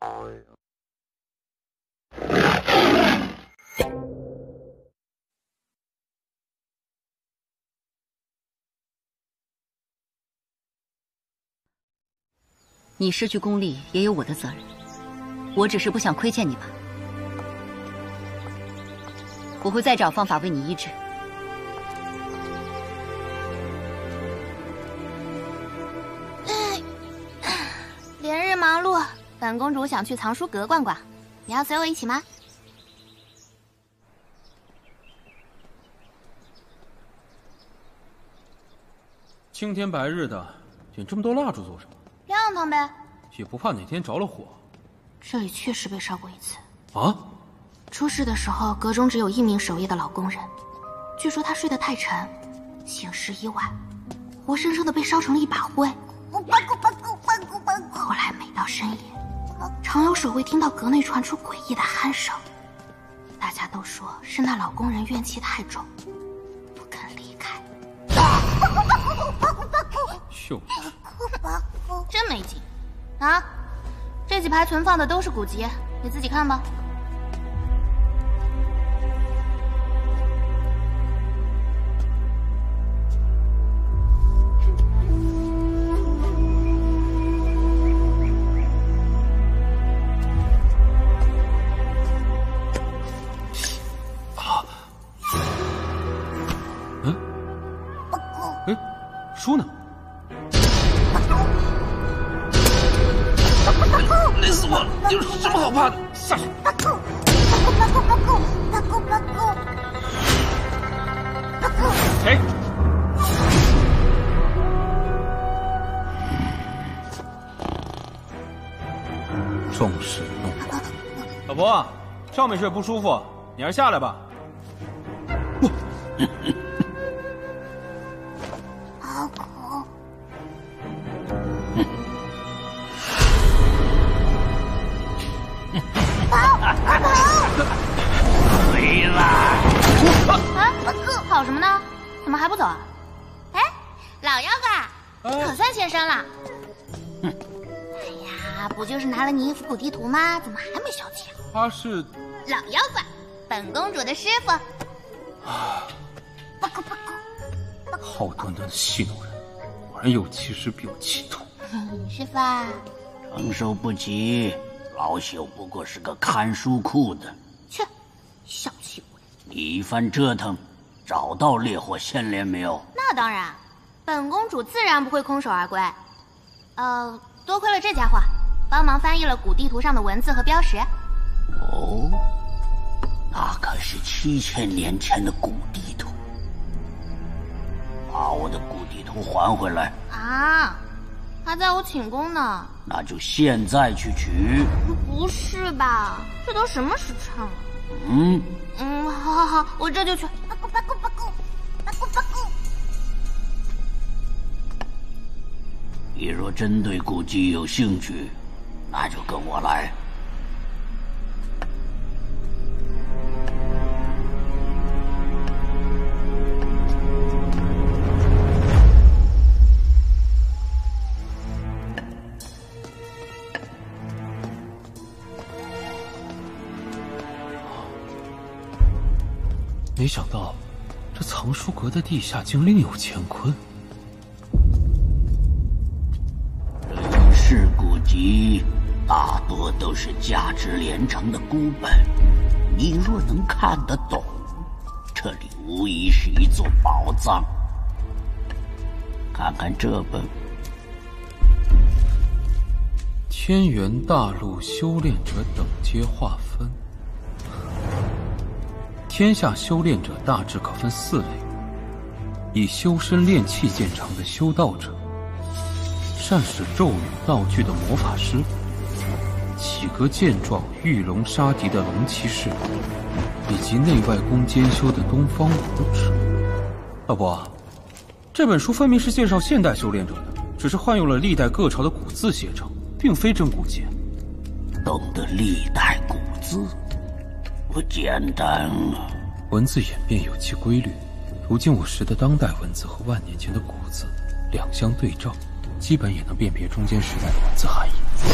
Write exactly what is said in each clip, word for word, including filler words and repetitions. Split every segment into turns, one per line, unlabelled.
你失去功力也有我的责任，我只是不想亏欠你吧。我会再找方法为你医治。
连日忙碌，本公主想去藏书阁逛逛，你要随我一起吗？
青天白日的，点这么多蜡烛做什么？
亮堂呗，
也不怕哪天着了火。
这里确实被烧过一次。
啊？
出事的时候，阁中只有一名守夜的老工人，据说他睡得太沉，醒时已晚，活生生的被烧成了一把灰。后来每到深夜，常有守卫听到阁内传出诡异的鼾声，大家都说是那老工人怨气太重，不肯离开。
秀，
真没劲啊！这几排存放的都是古籍，你自己看吧。
书呢？累死我了！有什么好怕的？下去！谁？众矢怒火。老伯，上面睡不舒服，你还是下来吧。不。
回来！
啊，跑什么呢？怎么还不走啊？哎，老妖怪，可算现身了。
哼！
哎呀，不就是拿了你一幅古地图吗？怎么还没消气啊？
他是
老妖怪，本公主的师傅。
啊！好端端的戏弄人，果然有其师必有其徒。
师傅啊，
承受不起。老朽不过是个看书库的，
切，小气鬼！
你一番折腾，找到烈火仙莲没有？
那当然，本公主自然不会空手而归。呃，多亏了这家伙，帮忙翻译了古地图上的文字和标识。
哦，那可是七千年前的古地图，把我的古地图还回来！
啊，还在我寝宫呢。
那就现在去取。
不是吧？这都什么时辰了？
嗯
嗯，好好好，我这就去。
你若真对古籍有兴趣，那就跟我来。
没想到，这藏书阁的地下竟另有乾坤。
人世古籍大多都是价值连城的孤本，你若能看得懂，这里无疑是一座宝藏。看看这本《
天元大陆修炼者等阶划分》。天下修炼者大致可分四类：以修身炼气见长的修道者，善使咒语道具的魔法师，体格健壮、御龙杀敌的龙骑士，以及内外功兼修的东方武士。老伯，这本书分明是介绍现代修炼者的，只是换用了历代各朝的古字写成，并非真古籍。
懂得历代古字？不简单。
文字演变有其规律，如今我识的当代文字和万年前的古字两相对照， 基本也能辨别中间时代的文字含义。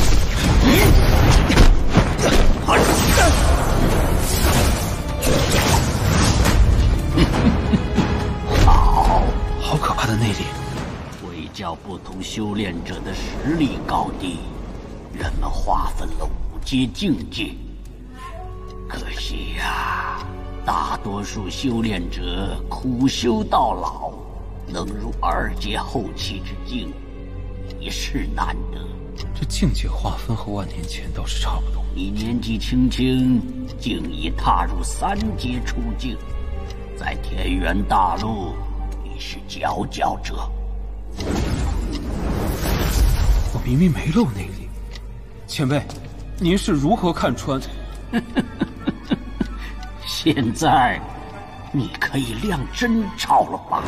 好，
好可怕的内力！
为较不同修炼者的实力高低，人们划分了五阶境界。可惜呀、啊，大多数修炼者苦修到老，能入二阶后期之境，已是难得。
这境界划分和万年前倒是差不多。
你年纪轻轻，竟已踏入三阶出境，在田园大陆，你是佼佼者。
我明明没露内力，前辈，您是如何看穿？
现在，你可以亮真钞了吧？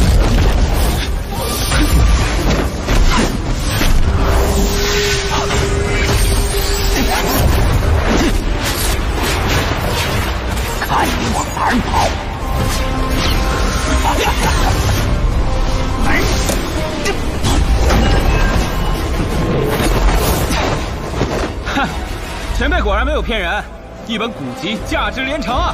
看你往哪儿跑！
哼，前辈果然没有骗人，一本古籍价值连城啊！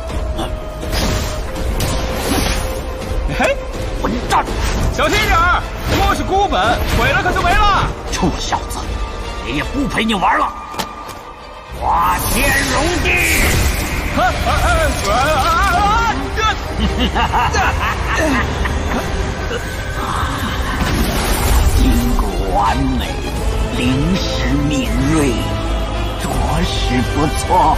嘿，
混蛋！
小心点儿，摸是孤本，毁了可就没了。
臭小子，爷爷不陪你玩了。化天融地！
啊啊啊啊！
筋骨完美，灵石敏锐，着实不错。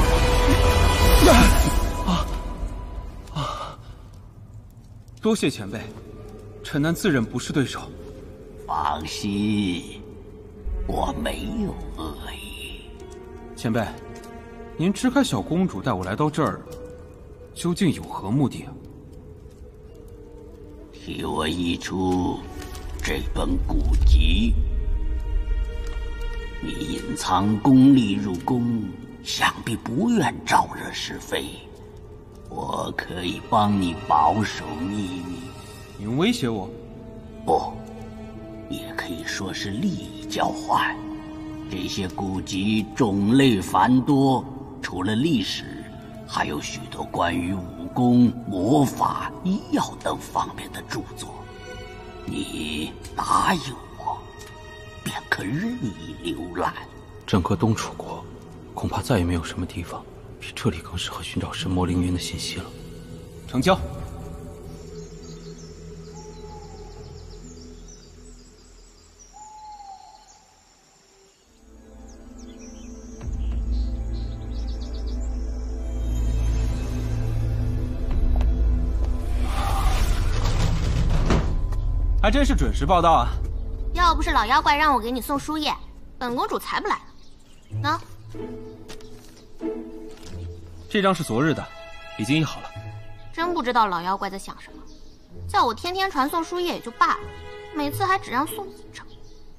啊啊！多谢前辈，臣男自认不是对手。
放心，我没有恶意。
前辈，您支开小公主带我来到这儿，究竟有何目的啊？
替我译出这本古籍。你隐藏功力入宫，想必不愿招惹是非。我可以帮你保守秘密。
您威胁我？
不，也可以说是利益交换。这些古籍种类繁多，除了历史，还有许多关于武功、魔法、医药等方面的著作。你答应我，便可任意浏览。
整个东楚国，恐怕再也没有什么地方比这里更适合寻找神魔凌云的信息了。成交。还真是准时报到啊！
要不是老妖怪让我给你送书页，本公主才不来呢。喏，
这张是昨日的，已经译好了。
真不知道老妖怪在想什么，叫我天天传送书页也就罢了，每次还只让送一张，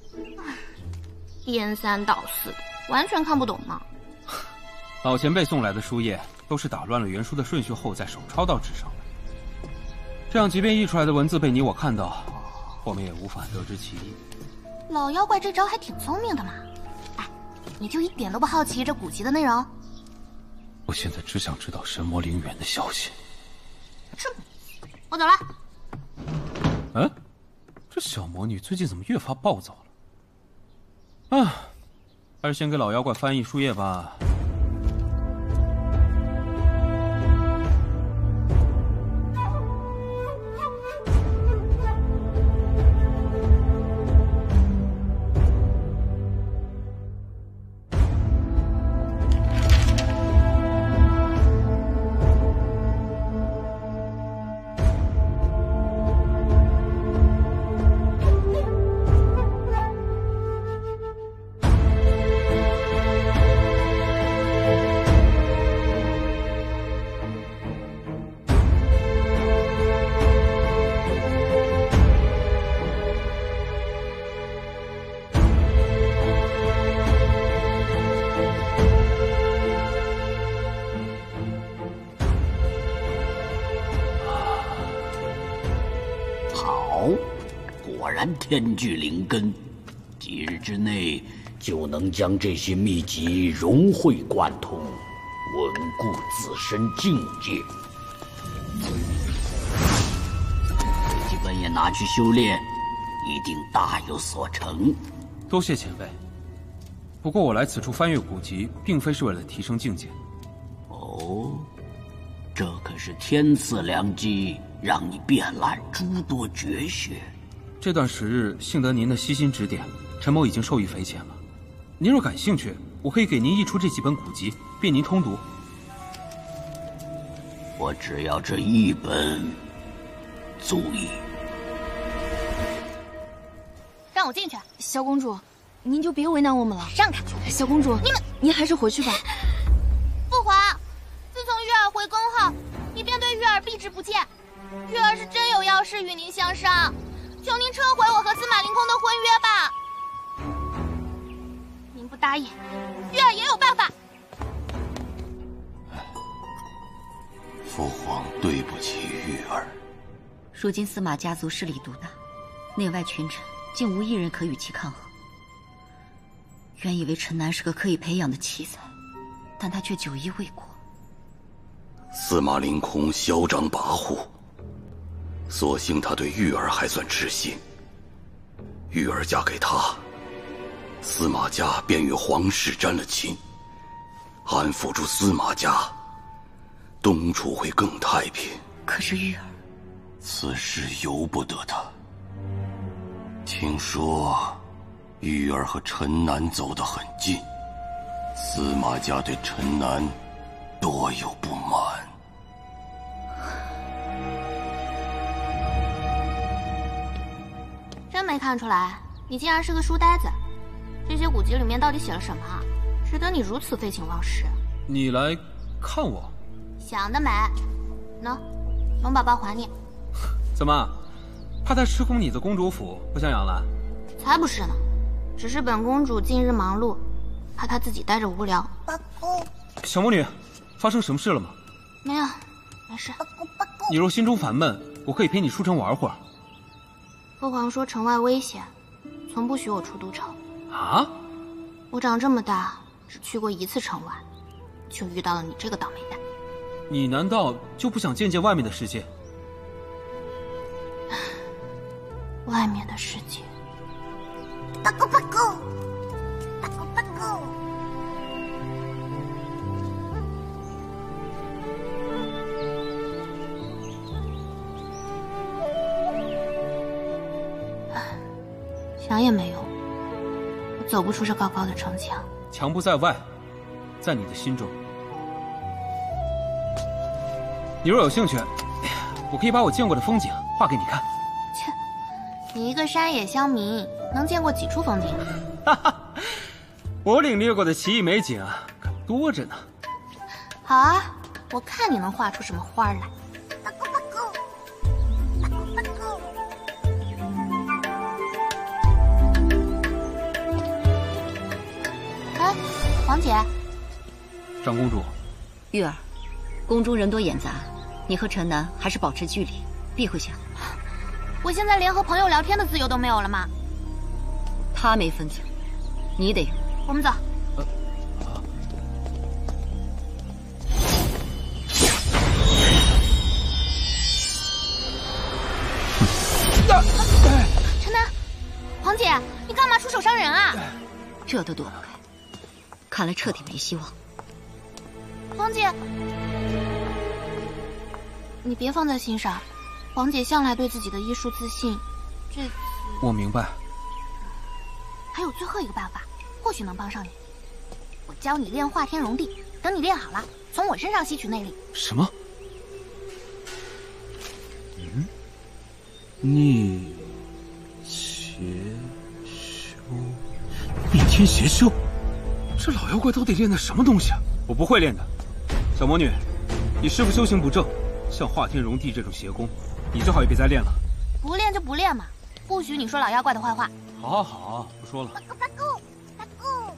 颠三倒四的，完全看不懂嘛。
老前辈送来的书页都是打乱了原书的顺序后再手抄到纸上的，这样即便译出来的文字被你我看到，我们也无法得知其意。
老妖怪这招还挺聪明的嘛。哎，你就一点都不好奇这古籍的内容？
我现在只想知道神魔陵园的消息。
这么，我走了。
嗯，这小魔女最近怎么越发暴躁了？啊，还是先给老妖怪翻译书页吧。
然天具灵根，几日之内就能将这些秘籍融会贯通，稳固自身境界。几本也拿去修炼，一定大有所成。
多谢前辈。不过我来此处翻阅古籍，并非是为了提升境界。
哦，这可是天赐良机，让你遍览诸多绝学。
这段时日，幸得您的悉心指点，陈某已经受益匪浅了。您若感兴趣，我可以给您译出这几本古籍，便您通读。
我只要这一本，足矣。
让我进去。
小公主，您就别为难我们了。
让开！
小公主，
你们，
您还是回去吧。
父皇，自从玉儿回宫后，你便对玉儿避之不见。玉儿是真有要事与您相商，求您撤回我和司马凌空的婚约吧。您不答应，玉儿也有办法。
父皇对不起玉儿。
如今司马家族势力独大，内外群臣竟无一人可与其抗衡。原以为陈南是个可以培养的奇才，但他却久已未果。
司马凌空嚣张跋扈，所幸他对玉儿还算痴心。玉儿嫁给他，司马家便与皇室沾了亲，安抚住司马家，东楚会更太平。
可是玉儿，
此事由不得他。听说玉儿和陈南走得很近，司马家对陈南多有不满。
真没看出来，你竟然是个书呆子。这些古籍里面到底写了什么，值得你如此废寝忘食？
你来看我？
想得美！喏，龙宝宝还你。
怎么，怕他吃空你的公主府，不想养了？
才不是呢，只是本公主近日忙碌，怕她自己待着无聊。
小魔女，发生什么事了吗？
没有，没事。
你若心中烦闷，我可以陪你出城玩会儿。
父皇说城外危险，从不许我出都城。
啊？
我长这么大只去过一次城外，就遇到了你这个倒霉蛋。
你难道就不想见见外面的世界？
外面的世界。
巴咕巴咕，巴咕巴咕。
想也没用，我走不出这高高的城墙。
墙不在外，在你的心中。你若有兴趣，我可以把我见过的风景画给你看。
切，你一个山野乡民，能见过几处风景？
哈哈，我领略过的奇异美景啊，可多着呢。
好啊，我看你能画出什么花来。
巴咕巴咕，巴咕巴咕。
哎，皇姐。
长公主。
玉儿，宫中人多眼杂，你和陈南还是保持距离，避讳些好。
我现在连和朋友聊天的自由都没有了吗？
他没分寸，你得有。
我们走。
呃
啊、陈南，皇姐，你干嘛出手伤人啊？
这都躲不开，看来彻底没希望。
皇姐，你别放在心上。皇姐向来对自己的医术自信，这次
我明白。
还有最后一个办法，或许能帮上你。我教你练化天融地，等你练好了，从我身上吸取内力。
什么？嗯？逆邪修，逆天邪修，这老妖怪到底练的什么东西啊？我不会练的。小魔女，你师父修行不正，像化天融地这种邪功，你最好也别再练了。
不练就不练嘛，不许你说老妖怪的坏话。
好好好，不说了。
巴咕巴咕，巴咕。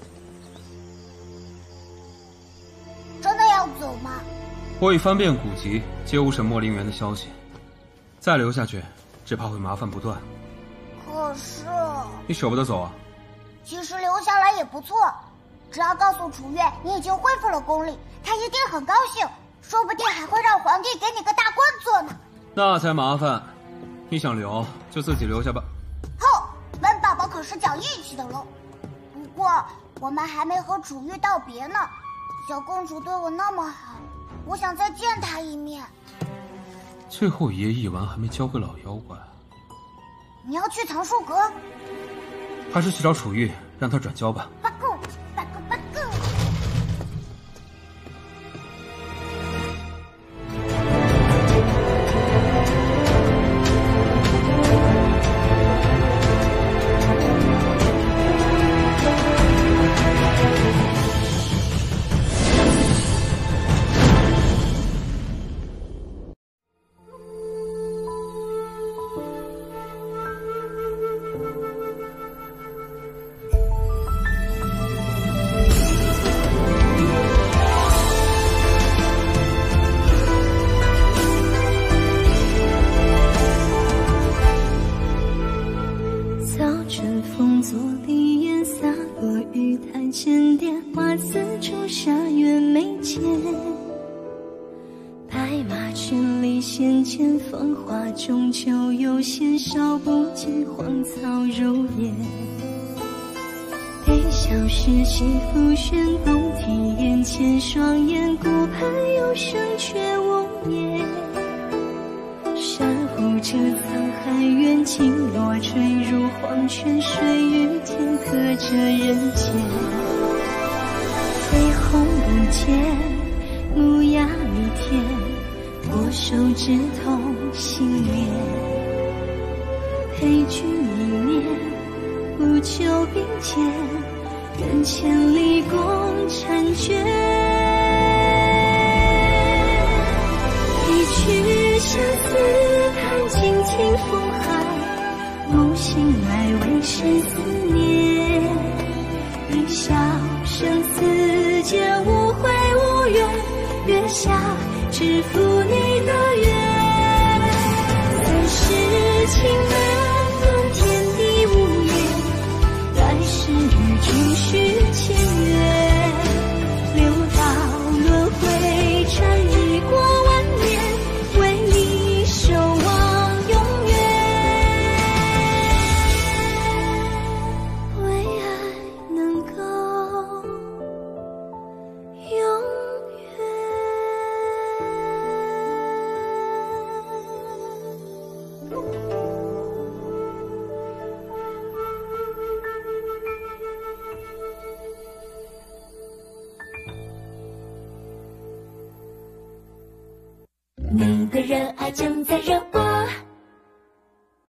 真的要走吗？
我已翻遍古籍，皆无什莫陵园的消息，再留下去，只怕会麻烦不断。
可是
你舍不得走啊？
其实留下来也不错，只要告诉楚月你已经恢复了功力，他一定很高兴，说不定还会让皇帝给你个大官做呢。
那才麻烦，你想留就自己留下吧。
哼，温宝宝可是讲义气的喽。不过我们还没和楚玉道别呢，小公主对我那么好，我想再见她一面。
最后一页译完还没交给老妖怪，
你要去藏书阁？
还是去找楚玉，让他转交吧。
八顾八顾八顾。
终究有些少不尽，荒草如烟。悲笑时起伏旋动，体眼前双眼，顾盼有声却无言。珊瑚这沧海远近，落坠入黄泉水，与天隔着人间。绯红不见，木鸦弥天，我手指痛心连，陪君一面，不求并肩，愿千里共婵娟。一曲相思叹，尽听风寒，梦醒来为谁思念？一笑生死间，无悔无怨，月下只负你的愿。世情难论，天地无言，来世与君续前缘。六道轮回，转一过万年，为你守望永远，为爱能够永远。
你的热爱正在热播。